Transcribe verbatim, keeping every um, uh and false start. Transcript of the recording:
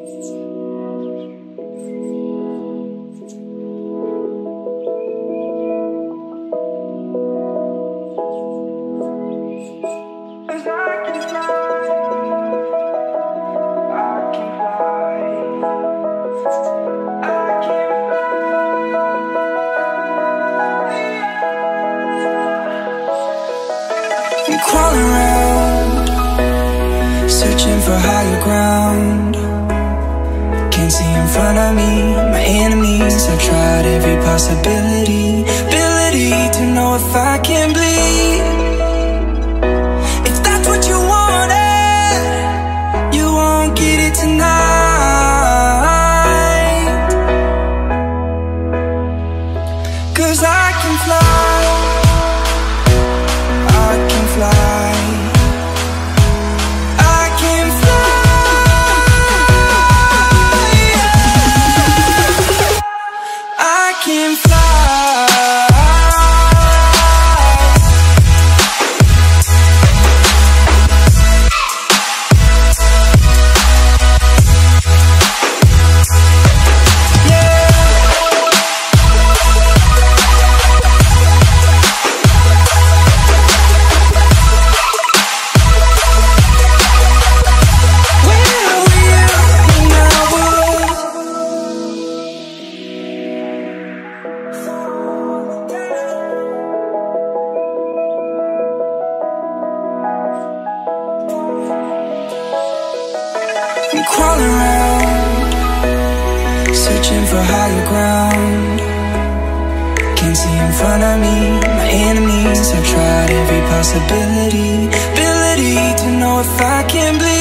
Crawling around, searching for higher ground. Can't see in front of me, my enemies. I've tried every possibility, ability to know if I can bleed. If that's what you wanted, you won't get it tonight. 'Cause I can fly, I can fly, I can fly, I can fly. I'm crawling around, searching for higher ground. Can't see in front of me, my enemies. I've tried every possibility, ability to know if I can bleed.